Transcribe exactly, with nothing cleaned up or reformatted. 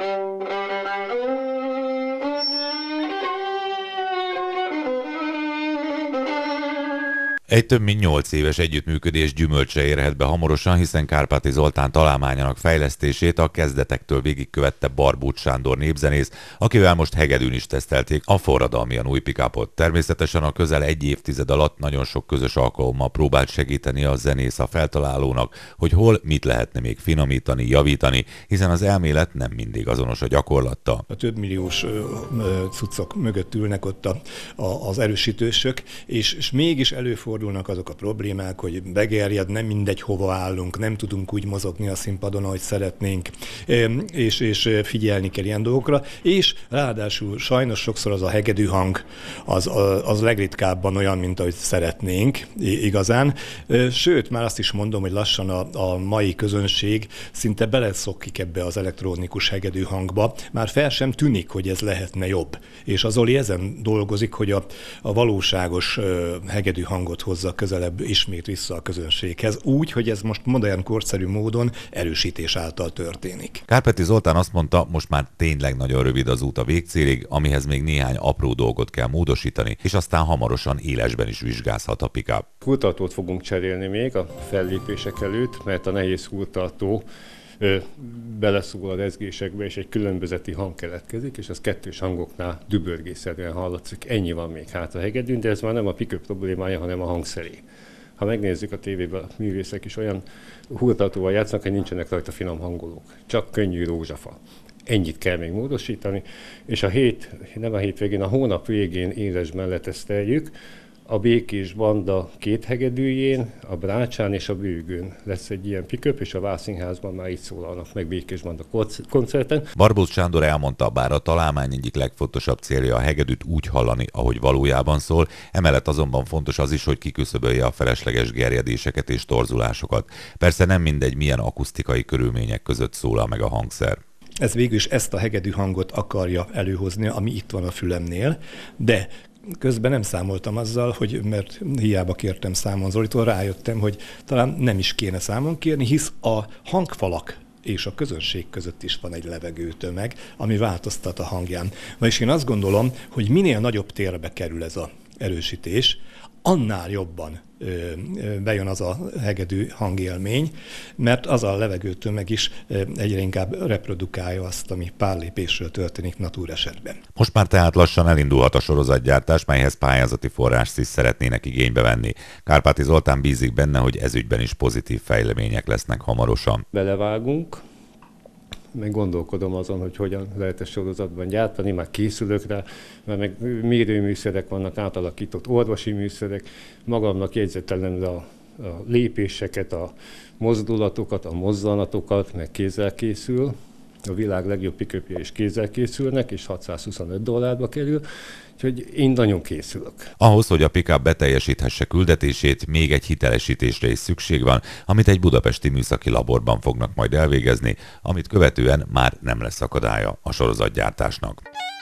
Egy több mint nyolc éves együttműködés gyümölcse érhet be hamarosan, hiszen Kárpáti Zoltán találmányának fejlesztését a kezdetektől végigkövette Barbucs Sándor népzenész, akivel most hegedűn is tesztelték a forradalmian új pick-upot. Természetesen a közel egy évtized alatt nagyon sok közös alkalommal próbált segíteni a zenész a feltalálónak, hogy hol mit lehetne még finomítani, javítani, hiszen az elmélet nem mindig azonos a gyakorlattal. A több milliós cuccok mögött ülnek ott a, a, az erősítősök, és, és mégis előfordul azok a problémák, hogy begerjed, nem mindegy hova állunk, nem tudunk úgy mozogni a színpadon, ahogy szeretnénk, és, és figyelni kell ilyen dolgokra, és ráadásul sajnos sokszor az a hegedű hang az, az legritkábban olyan, mint ahogy szeretnénk igazán. Sőt, már azt is mondom, hogy lassan a, a mai közönség szinte beleszokik ebbe az elektronikus hegedű hangba, már fel sem tűnik, hogy ez lehetne jobb. És az Zoli ezen dolgozik, hogy a, a valóságos hegedű hangot hozza közelebb ismét vissza a közönséghez, úgy, hogy ez most modern, korszerű módon erősítés által történik. Kárpáti Zoltán azt mondta, most már tényleg nagyon rövid az út a végcélig, amihez még néhány apró dolgot kell módosítani, és aztán hamarosan élesben is vizsgázhat a pick-up. Húrtartót fogunk cserélni még a fellépések előtt, mert a nehéz húrtartó beleszól a rezgésekbe, és egy különbözeti hang keletkezik, és az kettős hangoknál dübörgésszerűen hallatszik. Ennyi van még hát a hegedűn, de ez már nem a pick-up problémája, hanem a hangszeré. Ha megnézzük a tévében, a művészek is olyan húrtartóval játszanak, hogy nincsenek rajta finom hangolók. Csak könnyű rózsafa. Ennyit kell még módosítani, és a hét, nem a hétvégén, a hónap végén élesben leteszteljük. A Békés Banda két hegedűjén, a Brácsán és a Bőgőn lesz egy ilyen pick-up, és a Vászínházban már így szólalnak meg Békés Banda koncerten. Barbucs Sándor elmondta, bár a találmány egyik legfontosabb célja a hegedűt úgy hallani, ahogy valójában szól, emellett azonban fontos az is, hogy kiküszöbölje a felesleges gerjedéseket és torzulásokat. Persze nem mindegy, milyen akusztikai körülmények között szólal meg a hangszer. Ez végül is ezt a hegedű hangot akarja előhozni, ami itt van a fülemnél, de közben nem számoltam azzal, hogy, mert hiába kértem számon Zolitól, rájöttem, hogy talán nem is kéne számon kérni, hisz a hangfalak és a közönség között is van egy levegőtömeg, ami változtat a hangján. Na és én azt gondolom, hogy minél nagyobb térbe kerül ez az erősítés, annál jobban ö, ö, bejön az a hegedű hangélmény, mert az a levegőtömeg is ö, egyre inkább reprodukálja azt, ami pár lépésről történik natúr esetben. Most már tehát lassan elindulhat a sorozatgyártás, melyhez pályázati forrást is szeretnének igénybe venni. Kárpáti Zoltán bízik benne, hogy ezügyben is pozitív fejlemények lesznek hamarosan. Belevágunk, meg gondolkodom azon, hogy hogyan lehet ezt sorozatban gyártani, már készülök rá, mert meg mérőműszerek vannak, átalakított orvosi műszerek, magamnak jegyzetelem a, a lépéseket, a mozdulatokat, a mozzanatokat, meg kézzel készül. A világ legjobb pick-upja is kézzel készülnek, és hatszázhuszonöt dollárba kerül, úgyhogy én nagyon készülök. Ahhoz, hogy a pick-up beteljesíthesse küldetését, még egy hitelesítésre is szükség van, amit egy budapesti műszaki laborban fognak majd elvégezni, amit követően már nem lesz akadálya a sorozatgyártásnak.